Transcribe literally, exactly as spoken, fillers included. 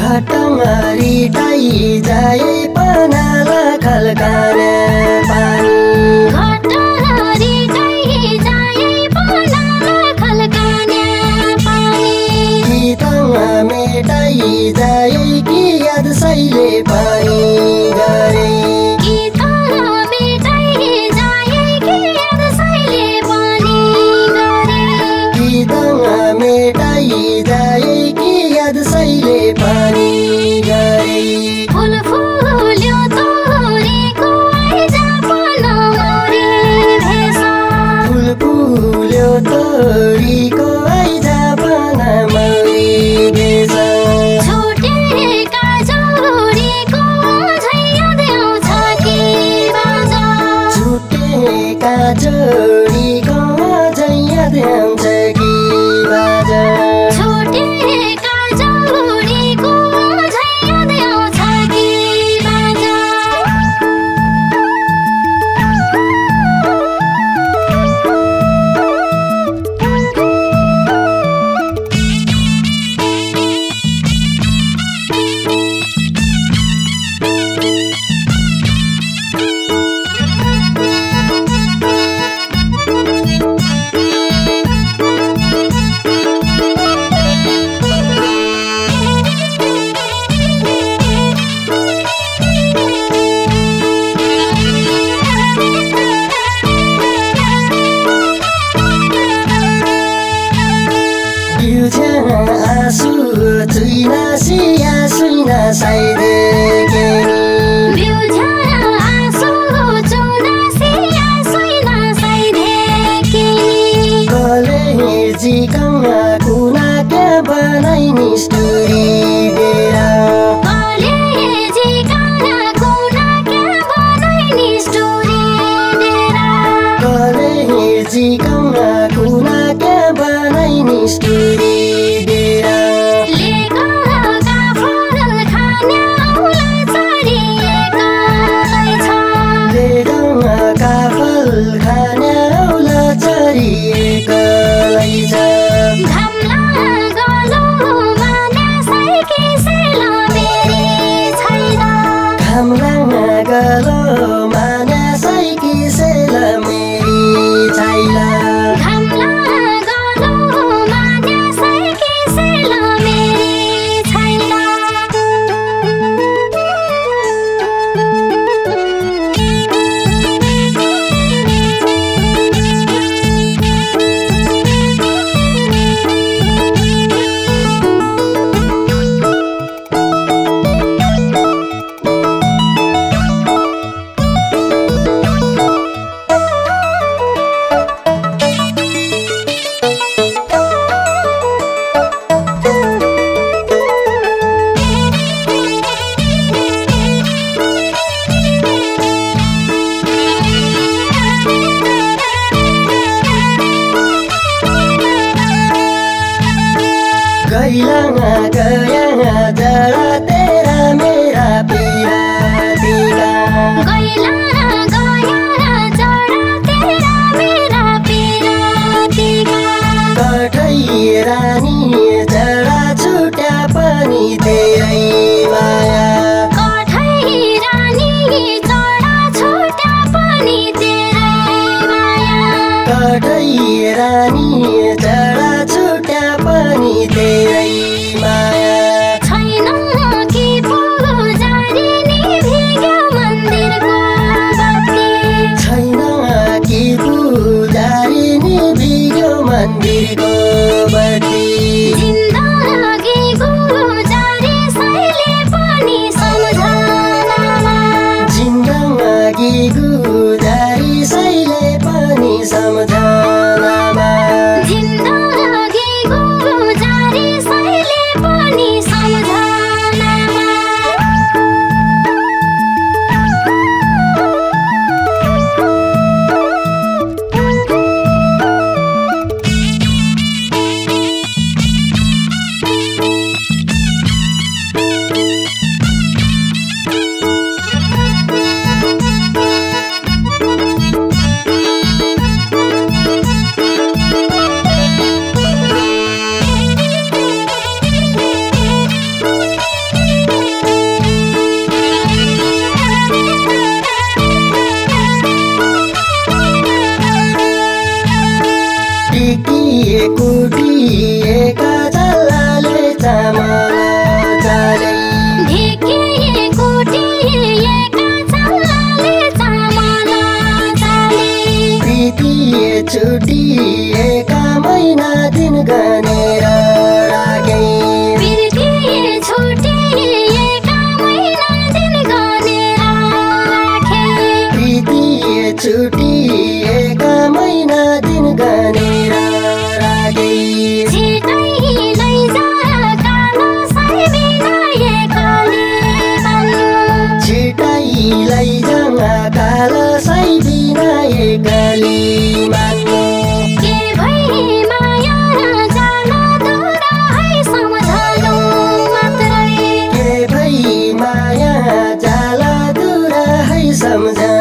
घटमरी tie जाए पनाला खलकाने पानी घटमरी tie जाए पनाला खलकाने पानी गीतङ मेटाई जाए कि याद सैले पानी गरे गीतङ मेटाई जाए कि याद सैले पानी गरे गीतङ मेटाई जाए कि याद सैले पानी गरे फूल फूल्यो तोरीको आइज पन मौरी भेषा फूल फूल्यो तोरीको आइज पन मौरी भेषा छुटेका जोडीको झै याद आउँछ कि बाजा छुटेका जोडीको झै याद आउँछ कि बाजा छुटेका जोडीको झै याद आउँछ कि बाजा आँसु चुइना सिया सुइना साइदे केनी बिउझ्याएर आँसु चुनासिया सुइना साइदे केनी कलेजी कङ्गा कुना क्या बनाइनी स्टोरी डेरा कलेजी कङ्गा कुना क्या बनाइनी स्टोरी डेरा कलेजी कङ्गा कुना क्या बनाइनी स्टोरी डेरा लेखका फल खान्याउला चढिएका छ लेखका फल खान्याउला चढिएका छ घाम लागलो मान्यासै किसेला मेरी छैन घाम लागलो मान्यासै किसेला मेरी छैन घाम लागलो मान्यासै किसेला मेरी छैन गैला गया जरा तेरा मेरा पीरा पीरा गैला गया जरा तेरा मेरा पिरातीका कठै रानी जरा छुट्या पनि तेरै माया कठै रानी चढा छुट्या पनि तेरै माया कठै रानी जरा छुट्या पनि तेरै माया छैन कि पुजारी निभिग्यो मन्दिरको बत्ती छैन कि पुजारी निभिग्यो मन्दिरको बत्ती जिन्दगी गुजारी सैले पनि सम्झनामा जिन्दगी गुजारी सैले पनि सम्झनामा जिन्दगी गुजारी बारीलाई जङ्गा काला सै बिना एक्ली माग्नु के भई माया जाला दुरा है सम्झनु मात्रै के भई माया जाला दुरा है सम्झनु